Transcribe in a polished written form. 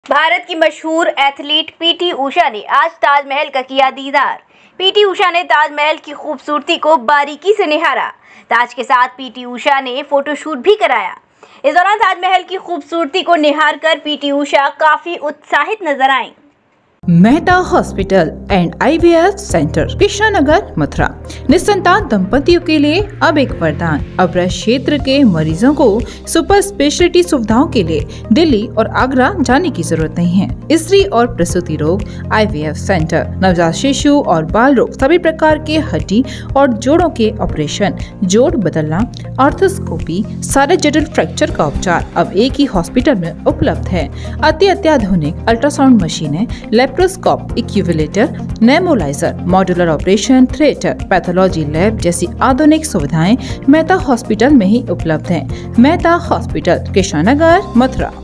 भारत की मशहूर athlete PT Usha ने आज ताजमहल का किया दीदार। पीटी उषा ने ताजमहल की खूबसूरती को बारीकी से निहारा। ताज के साथ पीटी उषा ने फोटोशूट भी कराया। इस दौरान ताजमहल की खूबसूरती को निहार कर पीटी उषा काफी उत्साहित नजर आईं। Mehta hospital and IVF centre, Krishnanagar, Mathura. निसंतान दंपतियों के लिए अब एक वरदान। अब क्षेत्र के मरीजों को सुपर स्पेशलिटी सुविधाओं के लिए दिल्ली और आगरा जाने की जरूरत नहीं है। स्त्री और प्रसूति रोग IVF सेंटर, नवजात शिशु और बाल रोग, सभी प्रकार के हड्डी और जोड़ों के ऑपरेशन, जोड़ बदलना, आर्थोस्कोपी, सारे जटिल फ्रैक्चर का उपचार अब एक ही हॉस्पिटल में उपलब्ध है। अत्याधुनिक अल्ट्रासाउंड मशीनें, लेप्रोस्कोप, इक्यूविलेटर, नेमोलाइजर, modular operation theatre, pathology lab जैसी आधुनिक सुविधाएं मेहता हॉस्पिटल में ही उपलब्ध हैं। मेहता हॉस्पिटल, कृष्णानगर, मथुरा।